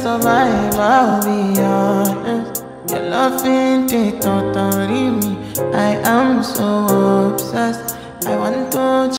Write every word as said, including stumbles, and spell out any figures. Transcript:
survive, I'll be honest. Your love ain't it totally me. I am so obsessed. I want to